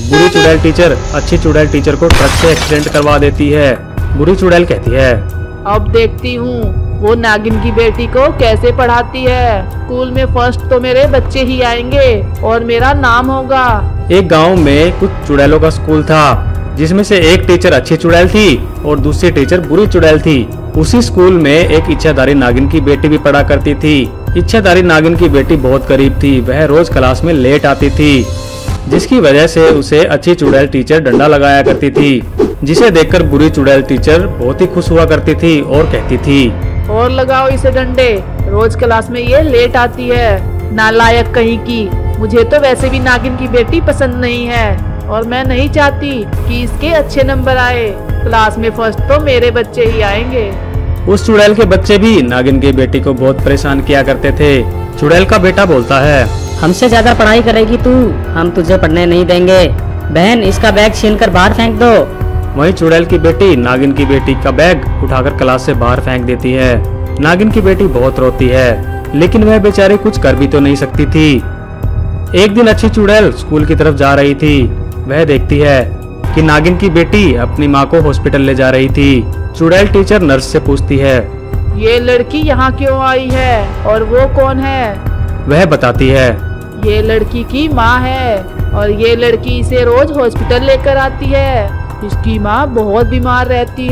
बुरी चुड़ैल टीचर अच्छी चुड़ैल टीचर को ट्रक से एक्सीडेंट करवा देती है। बुरी चुड़ैल कहती है, अब देखती हूँ वो नागिन की बेटी को कैसे पढ़ाती है। स्कूल में फर्स्ट तो मेरे बच्चे ही आएंगे और मेरा नाम होगा। एक गांव में कुछ चुड़ैलों का स्कूल था, जिसमें से एक टीचर अच्छी चुड़ैल थी और दूसरी टीचर बुरी चुड़ैल थी। उसी स्कूल में एक इच्छाधारी नागिन की बेटी भी पढ़ा करती थी। इच्छाधारी नागिन की बेटी बहुत गरीब थी। वह रोज क्लास में लेट आती थी, जिसकी वजह से उसे अच्छी चुड़ैल टीचर डंडा लगाया करती थी, जिसे देखकर बुरी चुड़ैल टीचर बहुत ही खुश हुआ करती थी और कहती थी, और लगाओ इसे डंडे, रोज क्लास में ये लेट आती है, नालायक कहीं की। मुझे तो वैसे भी नागिन की बेटी पसंद नहीं है और मैं नहीं चाहती कि इसके अच्छे नंबर आए। क्लास में फर्स्ट तो मेरे बच्चे ही आएंगे। उस चुड़ैल के बच्चे भी नागिन की बेटी को बहुत परेशान किया करते थे। चुड़ैल का बेटा बोलता है, हमसे ज्यादा पढ़ाई करेगी तू, हम तुझे पढ़ने नहीं देंगे। बहन, इसका बैग छीनकर बाहर फेंक दो। वहीं चुड़ैल की बेटी नागिन की बेटी का बैग उठाकर क्लास से बाहर फेंक देती है। नागिन की बेटी बहुत रोती है, लेकिन वह बेचारी कुछ कर भी तो नहीं सकती थी। एक दिन अच्छी चुड़ैल स्कूल की तरफ जा रही थी। वह देखती है कि नागिन की बेटी अपनी माँ को हॉस्पिटल ले जा रही थी। चुड़ैल टीचर नर्स से पूछती है, ये लड़की यहाँ क्यों आई है और वो कौन है? वह बताती है, ये लड़की की माँ है और ये लड़की इसे रोज हॉस्पिटल लेकर आती है। इसकी माँ बहुत बीमार रहती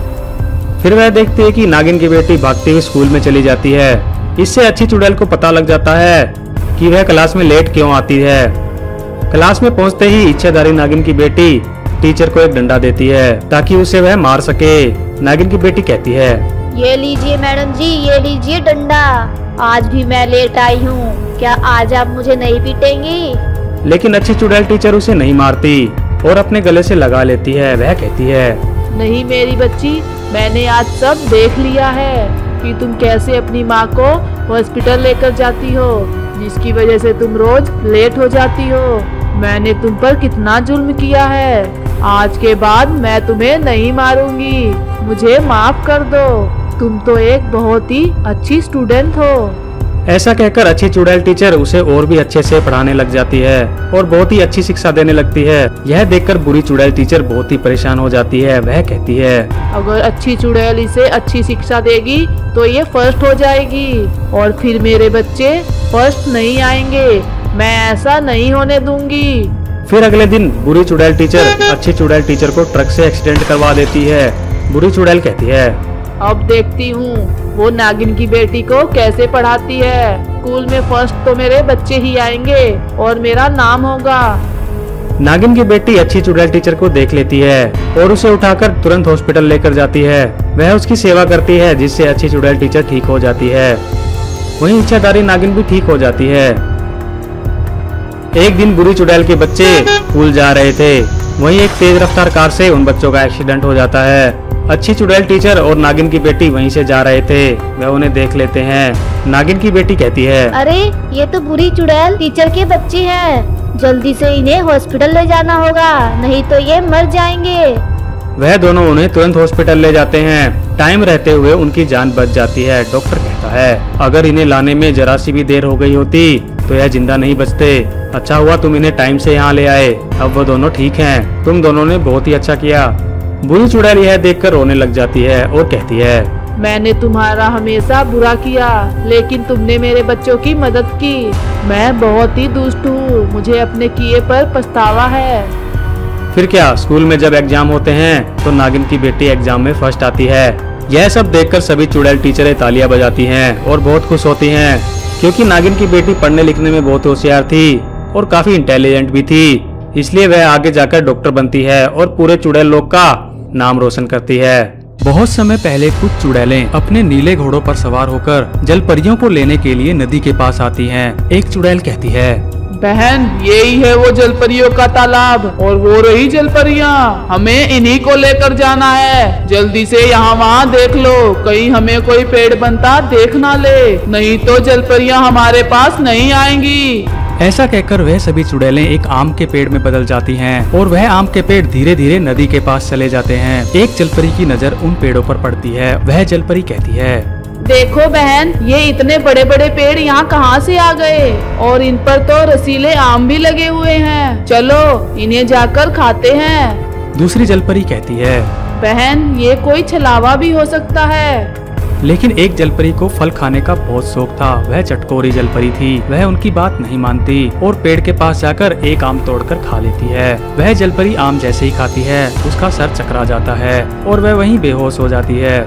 है। फिर वह देखती है कि नागिन की बेटी भागती हुई स्कूल में चली जाती है। इससे अच्छी चुड़ैल को पता लग जाता है कि वह क्लास में लेट क्यों आती है। क्लास में पहुंचते ही इच्छाधारी नागिन की बेटी टीचर को एक डंडा देती है ताकि उसे वह मार सके। नागिन की बेटी कहती है, ये लीजिए मैडम जी, ये लीजिए डंडा। आज भी मैं लेट आई हूँ, क्या आज आप मुझे नहीं पीटेंगी? लेकिन अच्छी चुड़ैल टीचर उसे नहीं मारती और अपने गले से लगा लेती है। वह कहती है, नहीं मेरी बच्ची, मैंने आज सब देख लिया है कि तुम कैसे अपनी माँ को हॉस्पिटल लेकर जाती हो, जिसकी वजह से तुम रोज लेट हो जाती हो। मैंने तुम पर कितना जुल्म किया है। आज के बाद मैं तुम्हें नहीं मारूंगी, मुझे माफ कर दो। तुम तो एक बहुत ही अच्छी स्टूडेंट हो। ऐसा कहकर अच्छी चुड़ैल टीचर उसे और भी अच्छे से पढ़ाने लग जाती है और बहुत ही अच्छी शिक्षा देने लगती है। यह देखकर बुरी चुड़ैल टीचर बहुत ही परेशान हो जाती है। वह कहती है, अगर अच्छी चुड़ैल इसे अच्छी शिक्षा देगी तो ये फर्स्ट हो जाएगी और फिर मेरे बच्चे फर्स्ट नहीं आएंगे। मैं ऐसा नहीं होने दूंगी। फिर अगले दिन बुरी चुड़ैल टीचर अच्छी चुड़ैल टीचर को ट्रक से एक्सीडेंट करवा देती है। बुरी चुड़ैल कहती है, अब देखती हूँ वो नागिन की बेटी को कैसे पढ़ाती है। स्कूल में फर्स्ट तो मेरे बच्चे ही आएंगे और मेरा नाम होगा। नागिन की बेटी अच्छी चुड़ैल टीचर को देख लेती है और उसे उठाकर तुरंत हॉस्पिटल लेकर जाती है। वह उसकी सेवा करती है, जिससे अच्छी चुड़ैल टीचर ठीक हो जाती है। वहीं इच्छाधारी नागिन भी ठीक हो जाती है। एक दिन बुरी चुड़ैल के बच्चे स्कूल जा रहे थे। वहीं एक तेज रफ्तार कार से उन बच्चों का एक्सीडेंट हो जाता है। अच्छी चुड़ैल टीचर और नागिन की बेटी वहीं से जा रहे थे। वह उन्हें देख लेते हैं। नागिन की बेटी कहती है, अरे ये तो बुरी चुड़ैल टीचर के बच्चे हैं, जल्दी से इन्हें हॉस्पिटल ले जाना होगा, नहीं तो ये मर जाएंगे। वह दोनों उन्हें तुरंत हॉस्पिटल ले जाते हैं। टाइम रहते हुए उनकी जान बच जाती है। डॉक्टर कहता है, अगर इन्हें लाने में जरा सी भी देर हो गई होती तो यह जिंदा नहीं बचते। अच्छा हुआ तुम इन्हें टाइम से यहाँ ले आए। अब वो दोनों ठीक हैं। तुम दोनों ने बहुत ही अच्छा किया। बुरी चुड़ैल यह देखकर रोने लग जाती है और कहती है, मैंने तुम्हारा हमेशा बुरा किया, लेकिन तुमने मेरे बच्चों की मदद की। मैं बहुत ही दुष्ट हूँ, मुझे अपने किए पर पछतावा है। फिर क्या, स्कूल में जब एग्जाम होते हैं तो नागिन की बेटी एग्जाम में फर्स्ट आती है। यह सब देखकर सभी चुड़ैल टीचरें तालियां बजाती हैं और बहुत खुश होती हैं, क्योंकि नागिन की बेटी पढ़ने लिखने में बहुत होशियार थी और काफी इंटेलिजेंट भी थी। इसलिए वह आगे जाकर डॉक्टर बनती है और पूरे चुड़ैल लोग का नाम रोशन करती है। बहुत समय पहले कुछ चुड़ैलें अपने नीले घोड़ों पर सवार होकर जलपरियों को लेने के लिए नदी के पास आती हैं। एक चुड़ैल कहती है, बहन यही है वो जलपरियों का तालाब और वो रही जलपरियाँ, हमें इन्हीं को लेकर जाना है। जल्दी से यहाँ वहाँ देख लो, कहीं हमें कोई पेड़ बनता देख ना ले, नहीं तो जलपरियाँ हमारे पास नहीं आएंगी। ऐसा कहकर वह सभी चुड़ैलें एक आम के पेड़ में बदल जाती हैं और वह आम के पेड़ धीरे धीरे नदी के पास चले जाते हैं। एक जलपरी की नजर उन पेड़ों पर पड़ती है। वह जलपरी कहती है, देखो बहन, ये इतने बड़े बड़े पेड़ यहाँ कहाँ से आ गए? और इन पर तो रसीले आम भी लगे हुए हैं। चलो इन्हें जाकर खाते हैं। दूसरी जलपरी कहती है, बहन ये कोई छलावा भी हो सकता है। लेकिन एक जलपरी को फल खाने का बहुत शौक था। वह चटकोरी जलपरी थी। वह उनकी बात नहीं मानती और पेड़ के पास जाकर एक आम तोड़कर खा लेती है। वह जलपरी आम जैसे ही खाती है, उसका सर चकरा जाता है और वह वहीं बेहोश हो जाती है।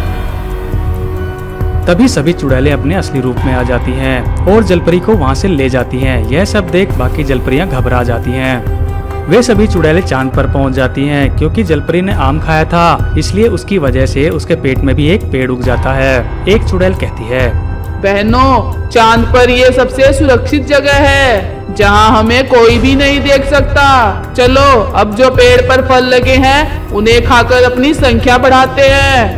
तभी सभी चुड़ैलें अपने असली रूप में आ जाती हैं और जलपरी को वहां से ले जाती हैं। यह सब देख बाकी जलपरियां घबरा जाती हैं। वे सभी चुड़ैलें चांद पर पहुंच जाती हैं क्योंकि जलपरी ने आम खाया था, इसलिए उसकी वजह से उसके पेट में भी एक पेड़ उग जाता है। एक चुड़ैल कहती है, बहनों, चांद पर ये सबसे सुरक्षित जगह है जहां हमें कोई भी नहीं देख सकता। चलो अब जो पेड़ पर फल लगे हैं उन्हें खाकर अपनी संख्या बढ़ाते हैं।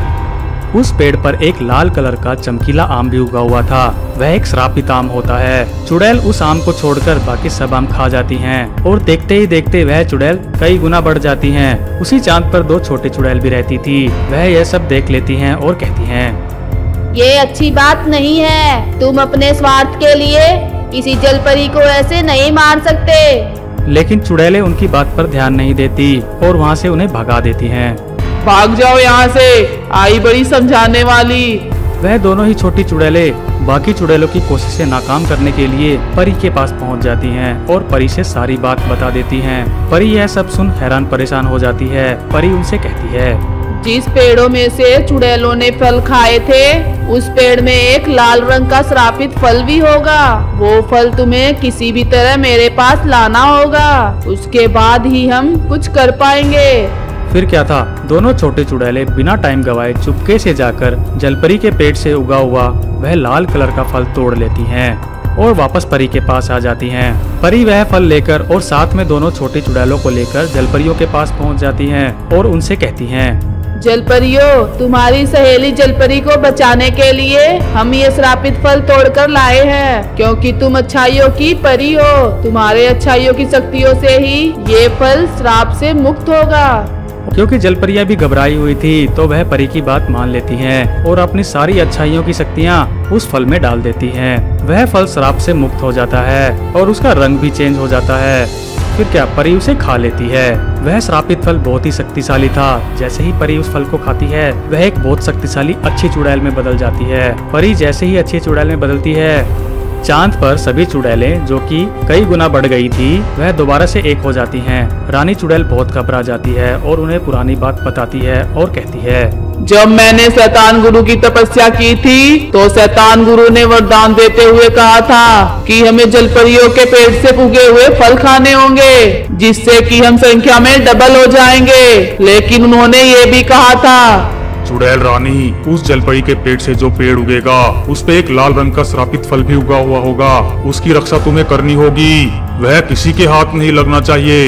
उस पेड़ पर एक लाल कलर का चमकीला आम भी उगा हुआ था। वह एक श्रापित आम होता है। चुड़ैल उस आम को छोड़कर बाकी सब आम खा जाती हैं और देखते ही देखते वह चुड़ैल कई गुना बढ़ जाती हैं। उसी चांद पर दो छोटे चुड़ैल भी रहती थी। वह यह सब देख लेती हैं और कहती हैं, ये अच्छी बात नहीं है। तुम अपने स्वार्थ के लिए किसी जलपरी को ऐसे नहीं मार सकते। लेकिन चुड़ैलें उनकी बात पर ध्यान नहीं देती और वहाँ से उन्हें भगा देती हैं। भाग जाओ यहाँ से, आई बड़ी समझाने वाली। वह दोनों ही छोटी चुड़ैलें बाकी चुड़ैलों की कोशिशें नाकाम करने के लिए परी के पास पहुंच जाती हैं और परी से सारी बात बता देती हैं। परी यह सब सुन हैरान परेशान हो जाती है। परी उनसे कहती है, जिस पेड़ों में से चुड़ैलों ने फल खाए थे उस पेड़ में एक लाल रंग का श्रापित फल भी होगा। वो फल तुम्हें किसी भी तरह मेरे पास लाना होगा, उसके बाद ही हम कुछ कर पाएंगे। फिर क्या था, दोनों छोटे चुड़ैले बिना टाइम गवाए चुपके से जाकर जलपरी के पेट से उगा हुआ वह लाल कलर का फल तोड़ लेती हैं और वापस परी के पास आ जाती हैं। परी वह फल लेकर और साथ में दोनों छोटे चुड़ैलों को लेकर जलपरियों के पास पहुंच जाती हैं और उनसे कहती हैं, जलपरियों, तुम्हारी सहेली जलपरी को बचाने के लिए हम ये श्रापित फल तोड़कर लाए हैं, क्योंकि तुम अच्छाइयों की परी हो। तुम्हारे अच्छाइयों की शक्तियों से ही ये फल श्राप से मुक्त होगा। क्योंकि जलपरियां भी घबराई हुई थी तो वह परी की बात मान लेती हैं और अपनी सारी अच्छाइयों की शक्तियां उस फल में डाल देती हैं। वह फल श्राप से मुक्त हो जाता है और उसका रंग भी चेंज हो जाता है। फिर क्या, परी उसे खा लेती है। वह श्रापित फल बहुत ही शक्तिशाली था। जैसे ही परी उस फल को खाती है वह एक बहुत शक्तिशाली अच्छी चुड़ैल में बदल जाती है। परी जैसे ही अच्छी चुड़ैल में बदलती है, चांद पर सभी चुड़ैलें जो कि कई गुना बढ़ गई थी वह दोबारा से एक हो जाती हैं। रानी चुड़ैल बहुत घबरा जाती है और उन्हें पुरानी बात बताती है और कहती है, जब मैंने शैतान गुरु की तपस्या की थी तो शैतान गुरु ने वरदान देते हुए कहा था कि हमें जलपरियों के पेट से उगे हुए फल खाने होंगे जिससे कि हम संख्या में डबल हो जाएंगे। लेकिन उन्होंने ये भी कहा था, चुड़ैल रानी, उस जलपरी के पेट से जो पेड़ उगेगा उस पे एक लाल रंग का श्रापित फल भी उगा हुआ होगा। उसकी रक्षा तुम्हें करनी होगी। वह किसी के हाथ नहीं लगना चाहिए।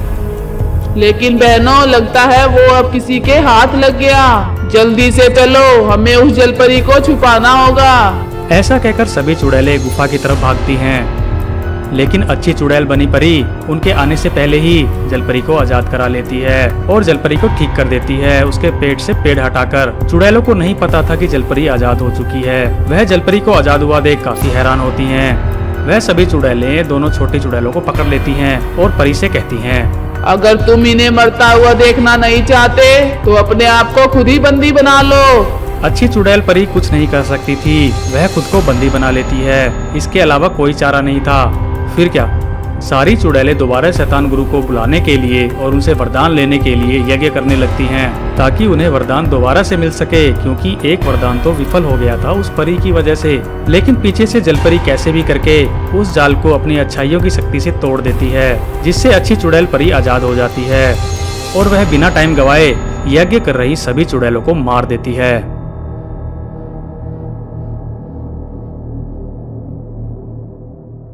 लेकिन बहनों, लगता है वो अब किसी के हाथ लग गया। जल्दी से चलो, हमें उस जलपरी को छुपाना होगा। ऐसा कहकर सभी चुड़ैलें गुफा की तरफ भागती हैं। लेकिन अच्छी चुड़ैल बनी परी उनके आने से पहले ही जलपरी को आजाद करा लेती है और जलपरी को ठीक कर देती है उसके पेट से पेड़ हटाकर। चुड़ैलों को नहीं पता था कि जलपरी आजाद हो चुकी है। वह जलपरी को आजाद हुआ देख काफी हैरान होती हैं। वह सभी चुड़ैलें दोनों छोटी चुड़ैलों को पकड़ लेती हैं और परी से कहती हैं, अगर तुम इन्हें मरता हुआ देखना नहीं चाहते तो अपने आप को खुद ही बंदी बना लो। अच्छी चुड़ैल परी कुछ नहीं कर सकती थी। वह खुद को बंदी बना लेती है। इसके अलावा कोई चारा नहीं था। फिर क्या, सारी चुड़ैलें दोबारा शैतान गुरु को बुलाने के लिए और उनसे वरदान लेने के लिए यज्ञ करने लगती हैं ताकि उन्हें वरदान दोबारा से मिल सके, क्योंकि एक वरदान तो विफल हो गया था उस परी की वजह से। लेकिन पीछे से जलपरी कैसे भी करके उस जाल को अपनी अच्छाइयों की शक्ति से तोड़ देती है, जिससे अच्छी चुड़ैल परी आजाद हो जाती है और वह बिना टाइम गवाए यज्ञ कर रही सभी चुड़ैलों को मार देती है।